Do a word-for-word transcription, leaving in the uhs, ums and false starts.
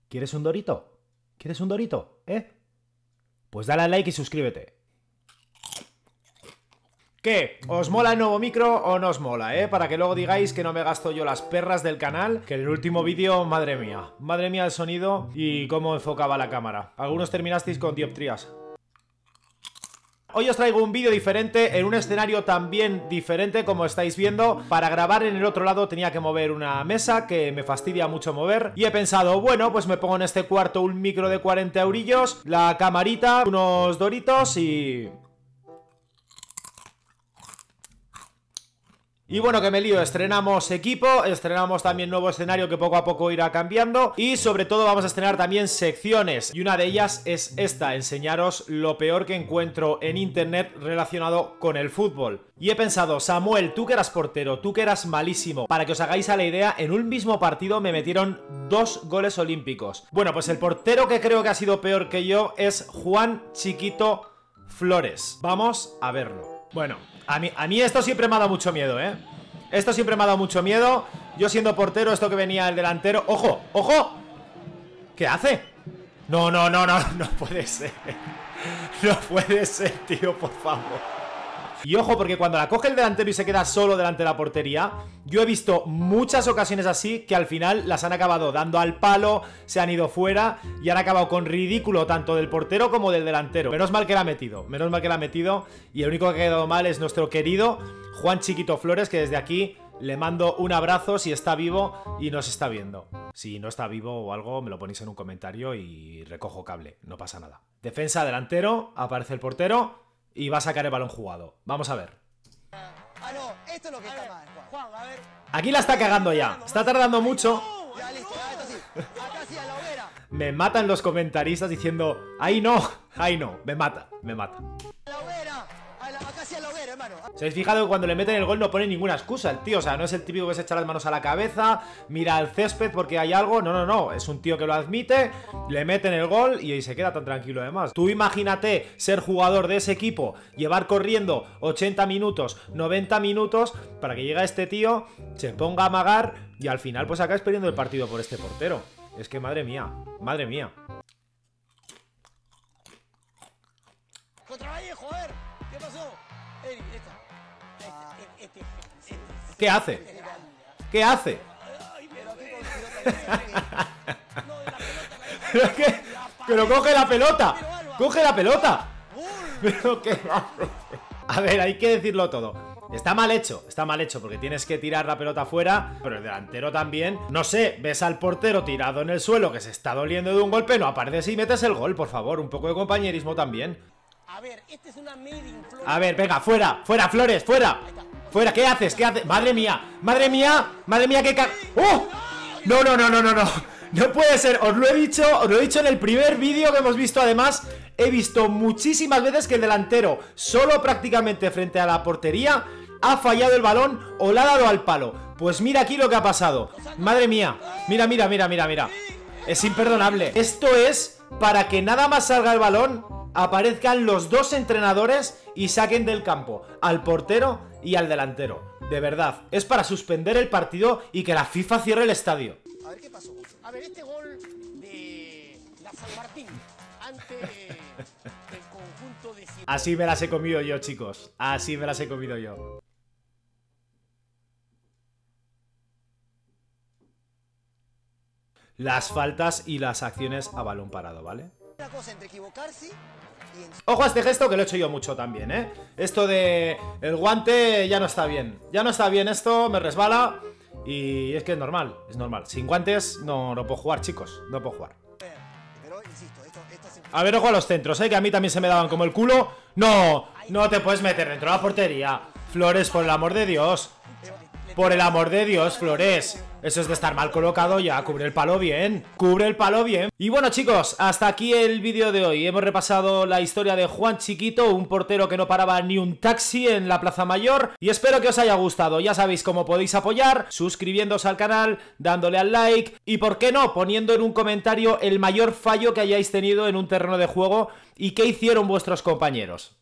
¿Quieres un dorito? ¿Quieres un dorito? ¿Eh? Pues dale al like y suscríbete. ¿Qué? ¿Os mola el nuevo micro o no os mola, eh? Para que luego digáis que no me gasto yo las perras del canal. Que en el último vídeo, madre mía. Madre mía el sonido y cómo enfocaba la cámara. Algunos terminasteis con dioptrías. Hoy os traigo un vídeo diferente, en un escenario también diferente, como estáis viendo. Para grabar en el otro lado tenía que mover una mesa, que me fastidia mucho mover. Y he pensado, bueno, pues me pongo en este cuarto un micro de cuarenta eurillos, la camarita, unos doritos y... Y bueno, que me lío, estrenamos equipo, estrenamos también nuevo escenario que poco a poco irá cambiando. Y sobre todo vamos a estrenar también secciones. Y una de ellas es esta, enseñaros lo peor que encuentro en internet relacionado con el fútbol. Y he pensado, Samuel, tú que eras portero, tú que eras malísimo, para que os hagáis a la idea, en un mismo partido me metieron dos goles olímpicos. Bueno, pues el portero que creo que ha sido peor que yo es Juan Chiquito Flores. Vamos a verlo. Bueno, a mí, a mí esto siempre me ha dado mucho miedo, ¿eh? Esto siempre me ha dado mucho miedo. Yo siendo portero, esto que venía el delantero... ¡Ojo! ¡Ojo! ¿Qué hace? No, no, no, no, no puede ser. No puede ser, tío, por favor. Y ojo, porque cuando la coge el delantero y se queda solo delante de la portería, yo he visto muchas ocasiones así que al final las han acabado dando al palo, se han ido fuera y han acabado con ridículo tanto del portero como del delantero. Menos mal que la ha metido, menos mal que la ha metido. Y el único que ha quedado mal es nuestro querido Juan Chiquito Flores, que desde aquí le mando un abrazo si está vivo y nos está viendo. Si no está vivo o algo, me lo ponéis en un comentario y recojo cable, no pasa nada. Defensa, delantero, aparece el portero y va a sacar el balón jugado. Vamos a ver. Ah, no, esto es lo que está mal, Juan. Juan, a ver. Aquí la está cagando ya. Está tardando mucho. Ya, listo, esto sí. Acá sí, a la hoguera. Me matan los comentaristas diciendo, ¡ay no! ¡Ay no! Me mata, me mata. A la hoguera. A la, acá sí a la hoguera, hermano. ¿Se habéis fijado que cuando le meten el gol no pone ninguna excusa el tío? O sea, no es el típico que se echa las manos a la cabeza, mira al césped porque hay algo. No, no, no. Es un tío que lo admite, le meten el gol y se queda tan tranquilo además. Tú imagínate ser jugador de ese equipo, llevar corriendo ochenta minutos, noventa minutos, para que llegue este tío, se ponga a amagar y al final pues acabas perdiendo el partido por este portero. Es que madre mía, madre mía. Contra Valle, joder. ¿Qué pasó? Eri, esta. Este, este, este. ¿Qué hace? ¿Qué hace? ¿Pero qué? ¡Pero coge la pelota! ¡Coge la pelota! ¿Pero qué hace? A ver, hay que decirlo todo. Está mal hecho, está mal hecho porque tienes que tirar la pelota afuera, pero el delantero también. No sé, ves al portero tirado en el suelo que se está doliendo de un golpe, no apareces y metes el gol, por favor, un poco de compañerismo también. A ver, este es una made in Flores. A ver, venga, fuera, fuera, Flores, fuera. Fuera, ¿qué haces? ¿Qué haces? Madre mía, madre mía, madre mía, qué ca... ¡Oh! No, no, no, no, no, no. No puede ser, os lo he dicho, os lo he dicho en el primer vídeo que hemos visto. Además, he visto muchísimas veces que el delantero, solo prácticamente frente a la portería, ha fallado el balón o le ha dado al palo. Pues mira aquí lo que ha pasado. Madre mía, mira, mira, mira, mira, mira. Es imperdonable. Esto es para que nada más salga el balón, aparezcan los dos entrenadores y saquen del campo al portero y al delantero. De verdad, es para suspender el partido y que la FIFA cierre el estadio. A ver qué pasó. A ver, este gol de la San Martín ante el conjunto de... Así me las he comido yo, chicos. Así me las he comido yo. Las faltas y las acciones a balón parado, ¿vale? Una cosa entre equivocarse y... En... Ojo a este gesto que lo he hecho yo mucho también, ¿eh? Esto de el guante ya no está bien. Ya no está bien esto, me resbala. Y es que es normal, es normal. Sin guantes no, no puedo jugar, chicos. No puedo jugar. Pero, insisto, esto, esto se... A ver, ojo a los centros, ¿eh? Que a mí también se me daban como el culo. No, no te puedes meter dentro de la portería. Flores, por el amor de Dios. Por el amor de Dios, Flores. Eso es de estar mal colocado ya. Cubre el palo bien. Cubre el palo bien. Y bueno, chicos, hasta aquí el vídeo de hoy. Hemos repasado la historia de Juan Chiquito, un portero que no paraba ni un taxi en la Plaza Mayor. Y espero que os haya gustado. Ya sabéis cómo podéis apoyar, suscribiéndose al canal, dándole al like y, por qué no, poniendo en un comentario el mayor fallo que hayáis tenido en un terreno de juego y qué hicieron vuestros compañeros.